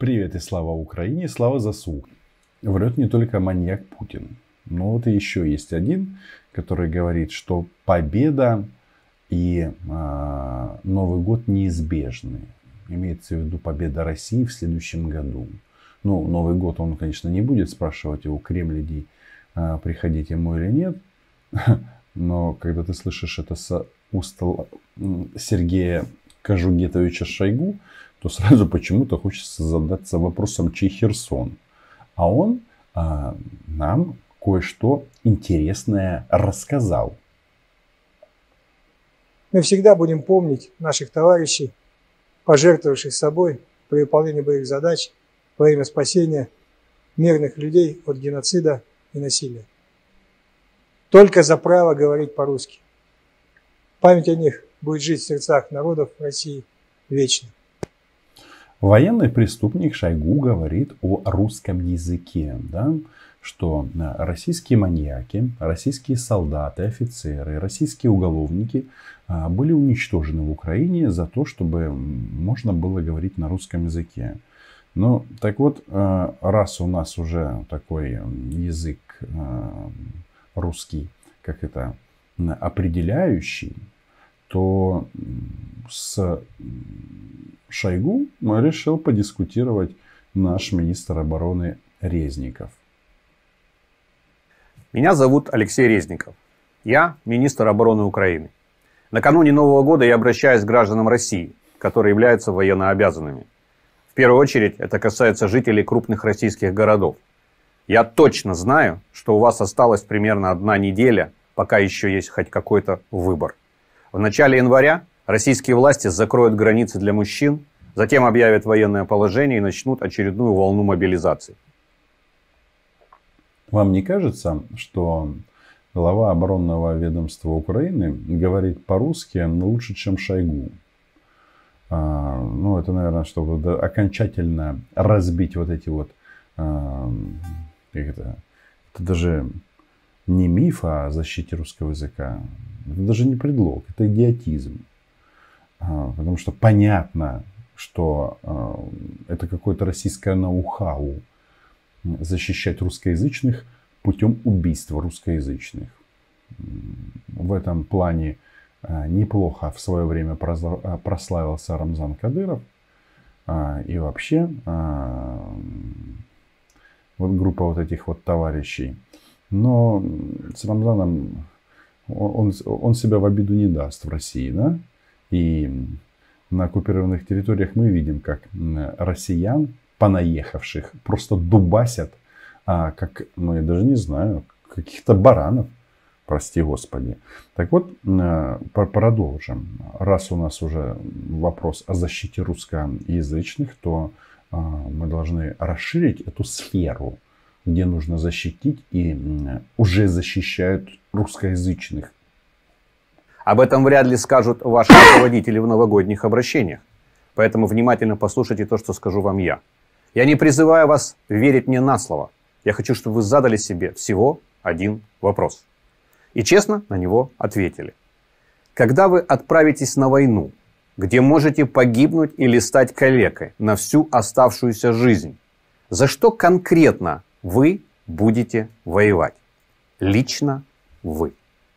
Привет и слава Украине, слава ЗСУ. Врет не только маньяк Путин. Но вот и еще есть один, который говорит, что победа и Новый год неизбежны. Имеется в виду победа России в следующем году. Ну, Новый год он, конечно, не будет спрашивать у кремлядей, приходить ему или нет. Но когда ты слышишь это с уст Сергея Кожугетовича Шойгу, то сразу почему-то хочется задаться вопросом, чей Херсон. А он нам кое-что интересное рассказал. Мы всегда будем помнить наших товарищей, пожертвовавших собой при выполнении боевых задач во время спасения мирных людей от геноцида и насилия. Только за право говорить по-русски. Память о них будет жить в сердцах народов России вечно. Военный преступник Шойгу говорит о русском языке, да? Что российские маньяки, российские солдаты, офицеры, российские уголовники были уничтожены в Украине за то, чтобы можно было говорить на русском языке. Ну, так вот, раз у нас уже такой язык русский, как это, определяющий, то с Шойгу решил подискутировать наш министр обороны Резников. Меня зовут Алексей Резников. Я министр обороны Украины. Накануне Нового года я обращаюсь к гражданам России, которые являются военнообязанными. В первую очередь это касается жителей крупных российских городов. Я точно знаю, что у вас осталась примерно 1 неделя, пока еще есть хоть какой-то выбор. В начале января российские власти закроют границы для мужчин, затем объявят военное положение и начнут очередную волну мобилизации. Вам не кажется, что глава оборонного ведомства Украины говорит по-русски лучше, чем Шойгу? Ну, это, наверное, чтобы окончательно разбить вот эти вот... это даже не миф о защите русского языка. Это даже не предлог, это идиотизм. Потому что понятно, что это какое-то российское ноу-хау защищать русскоязычных путем убийства русскоязычных. В этом плане неплохо в свое время прославился Рамзан Кадыров. И вообще вот группа вот этих вот товарищей. Но с Рамзаном он себя в обиду не даст в России, да? И на оккупированных территориях мы видим, как россиян, понаехавших, просто дубасят, как, ну я даже не знаю, каких-то баранов, прости господи. Так вот, продолжим. Раз у нас уже вопрос о защите русскоязычных, то мы должны расширить эту сферу, где нужно защитить и уже защищают русскоязычных. Об этом вряд ли скажут ваши руководители в новогодних обращениях. Поэтому внимательно послушайте то, что скажу вам я. Я не призываю вас верить мне на слово. Я хочу, чтобы вы задали себе всего один вопрос. И честно на него ответили. Когда вы отправитесь на войну, где можете погибнуть или стать калекой на всю оставшуюся жизнь, за что конкретно вы будете воевать? Лично вы.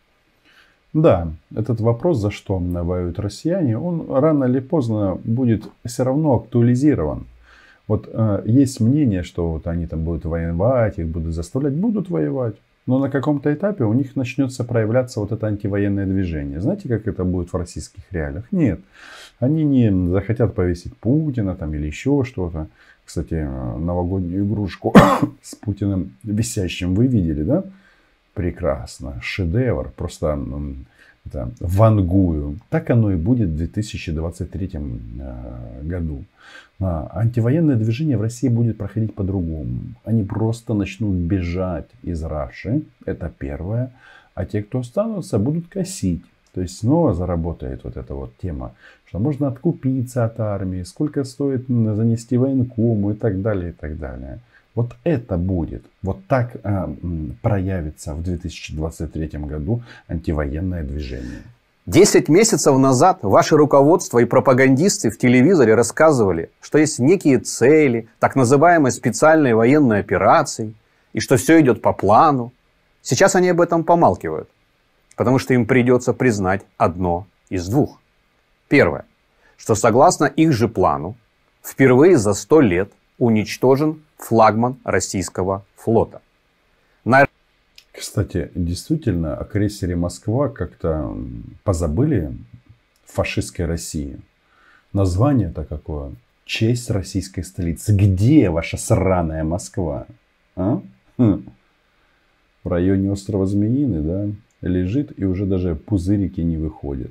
Да, этот вопрос, за что воюют россияне, он рано или поздно будет все равно актуализирован. Вот есть мнение, что вот они там будут воевать, их будут заставлять, будут воевать. Но на каком-то этапе у них начнется проявляться вот это антивоенное движение. Знаете, как это будет в российских реалиях? Нет. Они не захотят повесить Путина там, или еще что-то. Кстати, новогоднюю игрушку с Путиным висящим вы видели, да? Прекрасно. Шедевр. Просто это, вангую. Так оно и будет в 2023 году. Антивоенное движение в России будет проходить по-другому. Они просто начнут бежать из Раши. Это первое. А те, кто останутся, будут косить. То есть снова заработает вот эта вот тема, что можно откупиться от армии, сколько стоит занести военкому и так далее, и так далее. Вот это будет. Вот так проявится в 2023 году антивоенное движение. 10 месяцев назад ваше руководство и пропагандисты в телевизоре рассказывали, что есть некие цели, так называемой специальной военной операции, и что все идет по плану. Сейчас они об этом помалкивают, потому что им придется признать одно из двух. Первое, что согласно их же плану, впервые за 100 лет уничтожен флагман российского флота. Кстати, действительно, о крейсере «Москва» как-то позабыли в фашистской России. Название-то какое? Честь российской столицы. Где ваша сраная Москва? А? В районе острова Змеиный, да? Лежит и уже даже пузырики не выходят.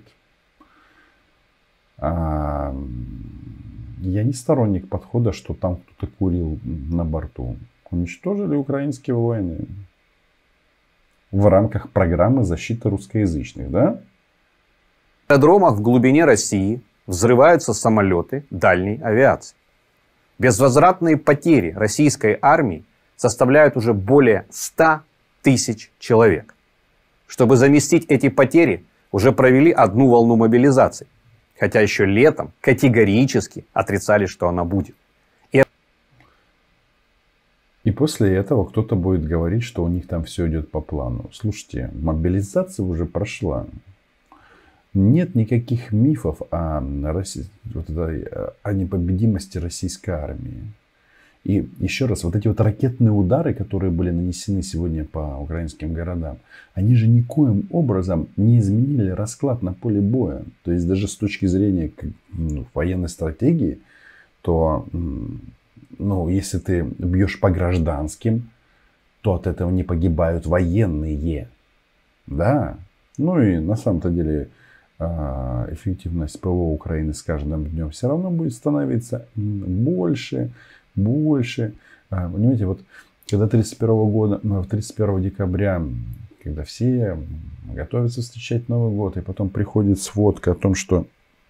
Я не сторонник подхода, что там кто-то курил на борту. Уничтожили украинские войны. В рамках программы защиты русскоязычных, да? На аэродромах в глубине России взрываются самолеты дальней авиации. Безвозвратные потери российской армии составляют уже более 100 тысяч человек. Чтобы заместить эти потери, уже провели одну волну мобилизации. Хотя еще летом категорически отрицали, что она будет. И после этого кто-то будет говорить, что у них там все идет по плану. Слушайте, мобилизация уже прошла. Нет никаких мифов о непобедимости российской армии. И еще раз, вот эти вот ракетные удары, которые были нанесены сегодня по украинским городам, они же никоим образом не изменили расклад на поле боя. То есть даже с точки зрения военной стратегии, то если ты бьешь по гражданским, то от этого не погибают военные. Да. Ну и на самом-то деле эффективность ПВО Украины с каждым днем все равно будет становиться больше. Понимаете, вот когда 31 декабря, когда все готовятся встречать Новый год, и потом приходит сводка о том, что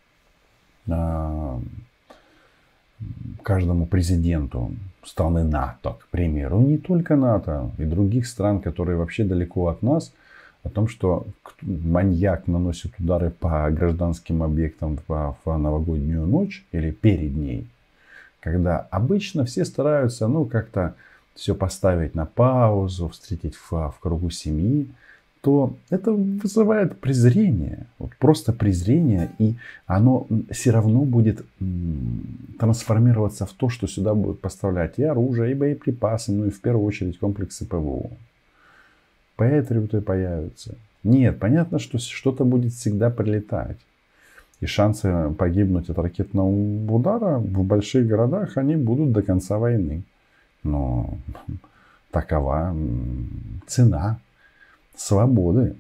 каждому президенту страны НАТО, к примеру, не только НАТО, и других стран, которые вообще далеко от нас, о том, что маньяк наносит удары по гражданским объектам в новогоднюю ночь или перед ней, когда обычно все стараются как-то все поставить на паузу, встретить в кругу семьи, то это вызывает презрение. Вот просто презрение. И оно все равно будет трансформироваться в то, что сюда будут поставлять и оружие, и боеприпасы, и в первую очередь комплексы ПВО. Патриоты появятся. Нет, понятно, что что-то будет всегда прилетать. И шансы погибнуть от ракетного удара в больших городах, они будут до конца войны. Но такова цена свободы.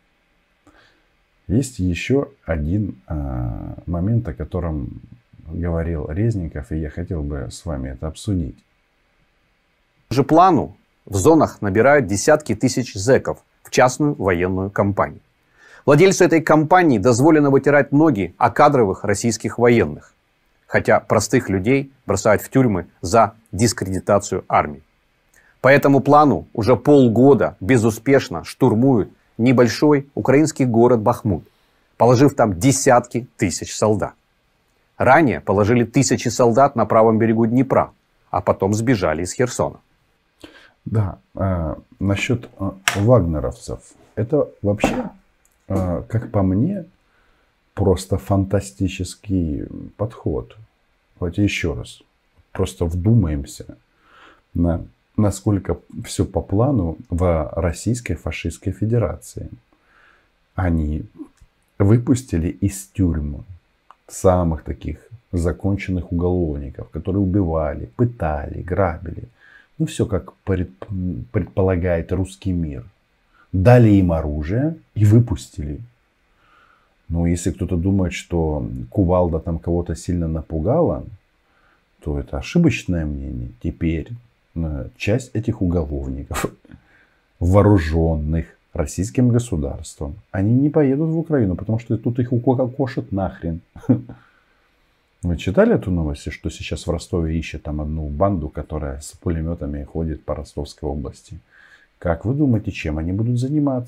Есть еще один момент, о котором говорил Резников, и я хотел бы с вами это обсудить. По же плану в зонах набирают десятки тысяч зэков в частную военную компанию. Владельцу этой компании дозволено вытирать ноги о кадровых российских военных, хотя простых людей бросают в тюрьмы за дискредитацию армии. По этому плану уже полгода безуспешно штурмуют небольшой украинский город Бахмут, положив там десятки тысяч солдат. Ранее положили тысячи солдат на правом берегу Днепра, а потом сбежали из Херсона. Да, насчет вагнеровцев. Это вообще, как по мне, просто фантастический подход. Давайте еще раз. Просто вдумаемся, насколько все по плану в Российской фашистской Федерации. Они выпустили из тюрьмы самых таких законченных уголовников, которые убивали, пытали, грабили. Ну, все как предполагает русский мир. Дали им оружие и выпустили. Но если кто-то думает, что кувалда там кого-то сильно напугала, то это ошибочное мнение. Теперь часть этих уголовников, вооруженных российским государством, они не поедут в Украину, потому что тут их укокошат нахрен. Вы читали эту новость, что сейчас в Ростове ищет там одну банду, которая с пулеметами ходит по Ростовской области? Как вы думаете, чем они будут заниматься?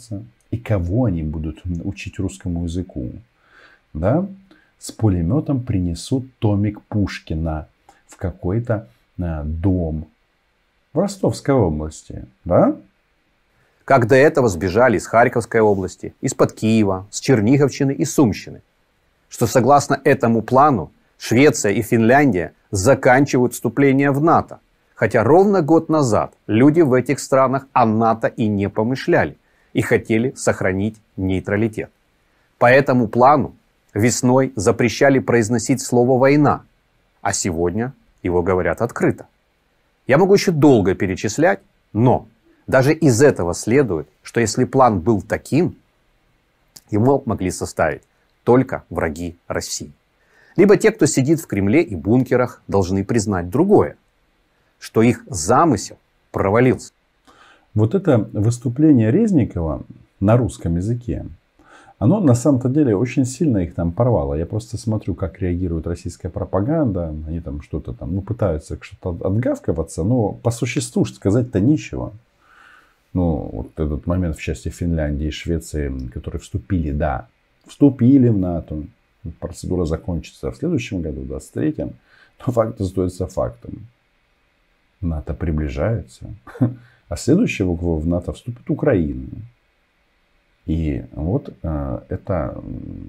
И кого они будут учить русскому языку? Да? С пулеметом принесут томик Пушкина в какой-то дом в Ростовской области. Да? Как до этого сбежали из Харьковской области, из-под Киева, с Черниговщины и Сумщины. Что согласно этому плану Швеция и Финляндия заканчивают вступление в НАТО. Хотя ровно год назад люди в этих странах о НАТО и не помышляли и хотели сохранить нейтралитет. По этому плану весной запрещали произносить слово «война», а сегодня его говорят открыто. Я могу еще долго перечислять, но даже из этого следует, что если план был таким, его могли составить только враги России. Либо те, кто сидит в Кремле и бункерах, должны признать другое, что их замысел провалился. Вот это выступление Резникова на русском языке, оно на самом-то деле очень сильно их там порвало. Я просто смотрю, как реагирует российская пропаганда. Они там что-то там, пытаются что-то отгавкиваться, но по существу сказать-то нечего. Ну, вот этот момент в части Финляндии и Швеции, которые вступили в НАТО. Процедура закончится в следующем году, в 2023. Но факт остается фактом. НАТО приближается. А следующего в НАТО вступит Украина. И вот это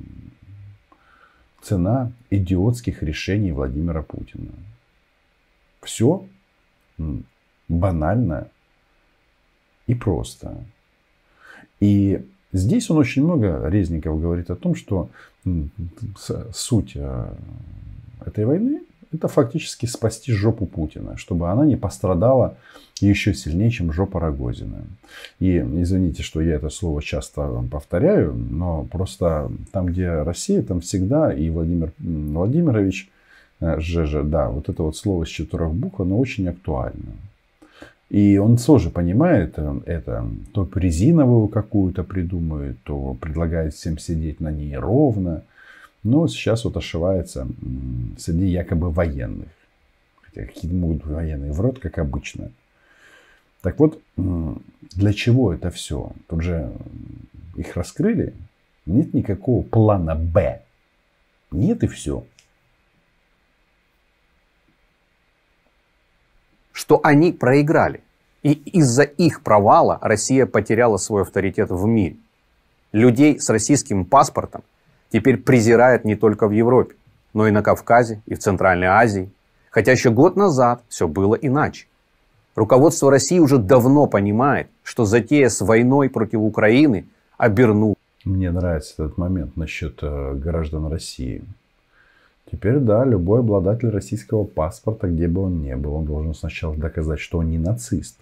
цена идиотских решений Владимира Путина. Все банально и просто. И здесь он очень много, Резников говорит о том, что суть этой войны — это фактически спасти жопу Путина, чтобы она не пострадала еще сильнее, чем жопа Рогозина. И извините, что я это слово часто повторяю, но просто там, где Россия, там всегда и Владимир Владимирович ЖЖ, да, вот это вот слово с 4 букв, оно очень актуально. И он тоже понимает это, то резиновую какую-то придумает, то предлагает всем сидеть на ней ровно. Но сейчас вот ошивается среди якобы военных. Хотя какие могут быть военные в рот, как обычно. Так вот, для чего это все? Тут же их раскрыли. Нет никакого плана Б. Нет и все. Что они проиграли. И из-за их провала Россия потеряла свой авторитет в мире. Людей с российским паспортом теперь презирают не только в Европе, но и на Кавказе, и в Центральной Азии. Хотя еще год назад все было иначе. Руководство России уже давно понимает, что затея с войной против Украины обернулась. Мне нравится этот момент насчет граждан России. Теперь, да, любой обладатель российского паспорта, где бы он ни был, он должен сначала доказать, что он не нацист.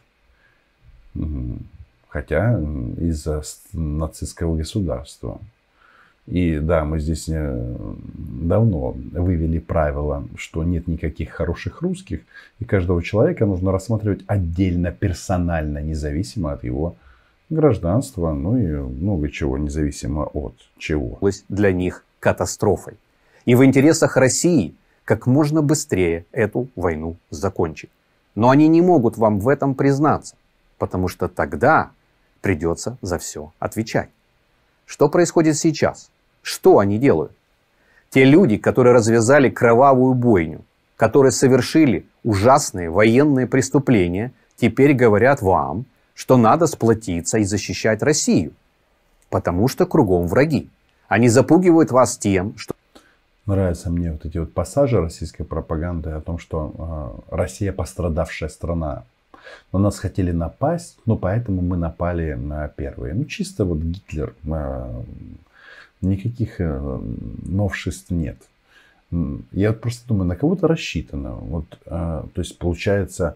Хотя из-за нацистского государства. И да, мы здесь давно вывели правило, что нет никаких хороших русских. И каждого человека нужно рассматривать отдельно, персонально, независимо от его гражданства. Ну и много чего, независимо от чего. Для них катастрофой. И в интересах России как можно быстрее эту войну закончить. Но они не могут вам в этом признаться, потому что тогда придется за все отвечать. Что происходит сейчас? Что они делают? Те люди, которые развязали кровавую бойню, которые совершили ужасные военные преступления, теперь говорят вам, что надо сплотиться и защищать Россию, потому что кругом враги. Они запугивают вас тем, что... Нравятся мне вот эти вот пассажи российской пропаганды о том, что Россия пострадавшая страна. На нас хотели напасть, но поэтому мы напали на первые. Ну, чисто вот Гитлер. Никаких новшеств нет. Я вот просто думаю, на кого-то рассчитано. Вот, то есть, получается,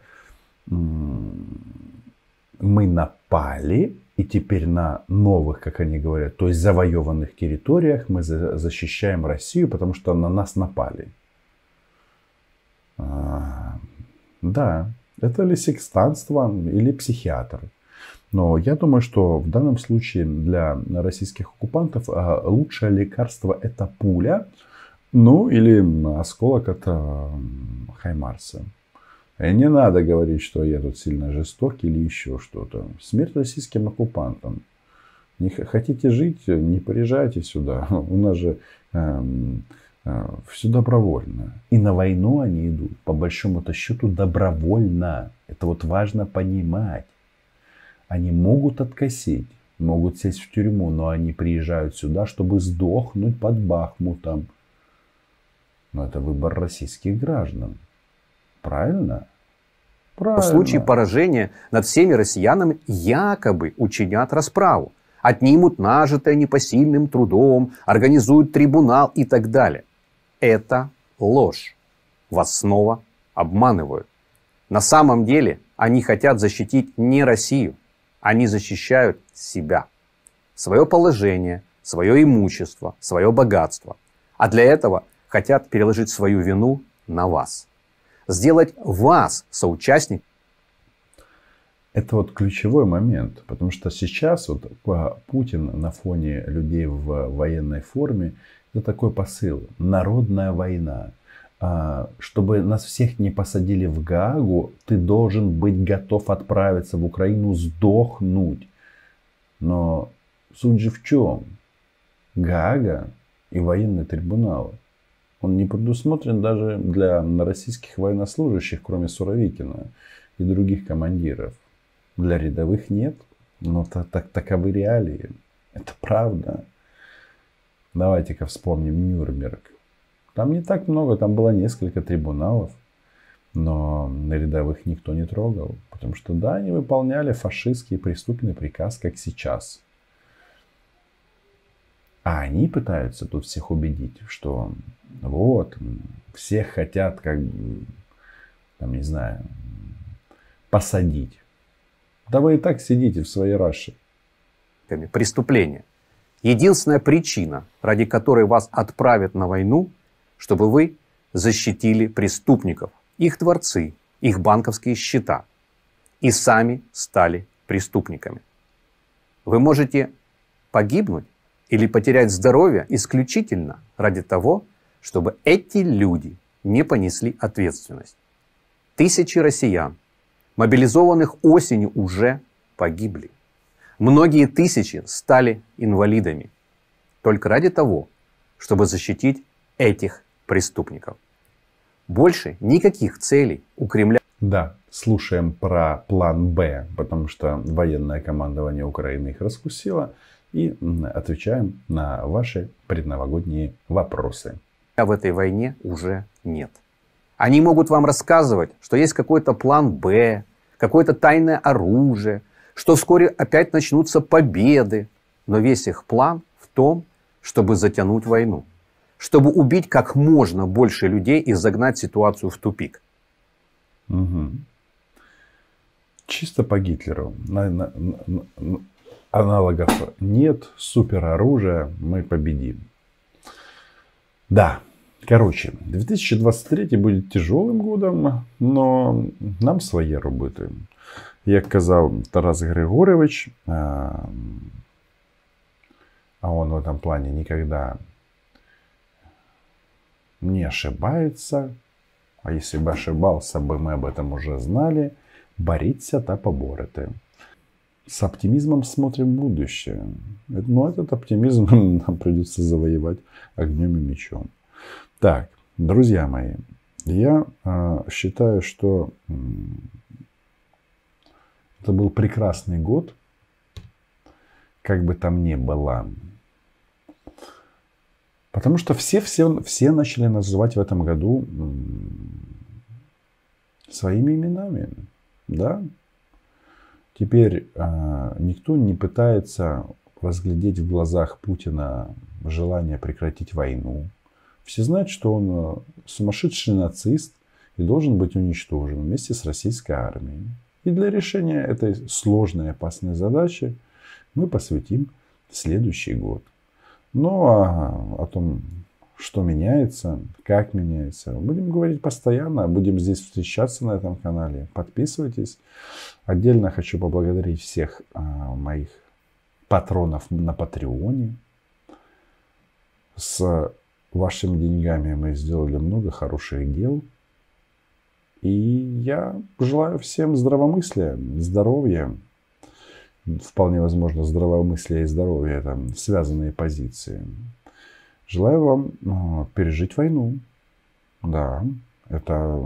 мы напали, и теперь на новых, как они говорят, то есть завоеванных территориях мы защищаем Россию, потому что на нас напали. Да, это ли секстанство или психиатр. Но я думаю, что в данном случае для российских оккупантов лучшее лекарство это пуля, ну или осколок от Хаймарса. И не надо говорить, что я тут сильно жестокий или еще что-то. Смерть российским оккупантам. Не хотите жить, не приезжайте сюда. У нас же все добровольно. И на войну они идут, по большому-то счету, добровольно. Это вот важно понимать. Они могут откосить, могут сесть в тюрьму, но они приезжают сюда, чтобы сдохнуть под Бахмутом. Но это выбор российских граждан. Правильно? Правильно. В случае поражения над всеми россиянами якобы учинят расправу. Отнимут нажитое непосильным трудом, организуют трибунал и так далее. Это ложь. Вас снова обманывают. На самом деле они хотят защитить не Россию. Они защищают себя. Свое положение, свое имущество, свое богатство. А для этого хотят переложить свою вину на вас. Сделать вас соучастником. Это вот ключевой момент, потому что сейчас вот Путин на фоне людей в военной форме, это такой посыл: народная война. Чтобы нас всех не посадили в Гаагу, ты должен быть готов отправиться в Украину сдохнуть. Но суть же в чем? Гаага и военный трибунал, он не предусмотрен даже для российских военнослужащих, кроме Суровикина и других командиров. Для рядовых нет, но таковы реалии. Это правда. Давайте-ка вспомним Нюрнберг. Там не так много, там было несколько трибуналов, но на рядовых никто не трогал. Потому что да, они выполняли фашистский преступный приказ, как сейчас. А они пытаются тут всех убедить, что вот, всех хотят, как бы, там, не знаю, посадить. Да вы и так сидите в своей Раше. Преступления. Единственная причина, ради которой вас отправят на войну, чтобы вы защитили преступников, их дворцы, их банковские счета и сами стали преступниками. Вы можете погибнуть или потерять здоровье исключительно ради того, чтобы эти люди не понесли ответственность. Тысячи россиян, мобилизованных осенью, уже погибли. Многие тысячи стали инвалидами только ради того, чтобы защитить этих преступников. Больше никаких целей у Кремля. Да, слушаем про план Б, потому что военное командование Украины их раскусило. И отвечаем на ваши предновогодние вопросы. В этой войне уже нет. Они могут вам рассказывать, что есть какой-то план Б, какое-то тайное оружие, что вскоре опять начнутся победы. Но весь их план в том, чтобы затянуть войну. Чтобы убить как можно больше людей и загнать ситуацию в тупик. Угу. Чисто по Гитлеру. Аналогов нет, супероружия, мы победим. Да, короче, 2023 будет тяжелым годом, но нам своє робити. Як казав Тарас Григорович, а он в этом плане никогда не ошибается, а если бы ошибался, бы мы об этом уже знали, боріться та поборете. С оптимизмом смотрим в будущее. Но этот оптимизм нам придется завоевать огнем и мечом. Так, друзья мои, я считаю, что это был прекрасный год, как бы там ни было. Потому что все начали называть в этом году своими именами. Да? Теперь никто не пытается разглядеть в глазах Путина желание прекратить войну. Все знают, что он сумасшедший нацист и должен быть уничтожен вместе с российской армией. И для решения этой сложной и опасной задачи мы посвятим следующий год. Ну а о том, что меняется, как меняется, будем говорить постоянно. Будем здесь встречаться на этом канале. Подписывайтесь. Отдельно хочу поблагодарить всех моих патронов на Патреоне. С вашими деньгами мы сделали много хороших дел. И я желаю всем здравомыслия, здоровья вполне возможно, здравомыслие и здоровье, там, связанные позиции. Желаю вам пережить войну. Да, это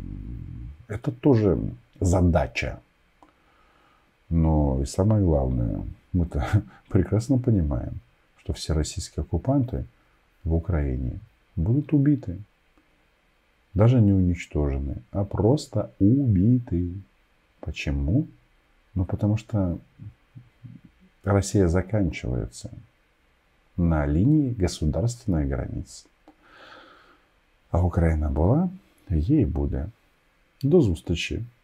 тоже задача. Но и самое главное, мы-то прекрасно понимаем, что все российские оккупанты в Украине будут убиты. Даже не уничтожены, а просто убиты. Почему? Ну, потому что Россия заканчивается на линии государственной границы. А Україна була, їй буде. До зустрічі!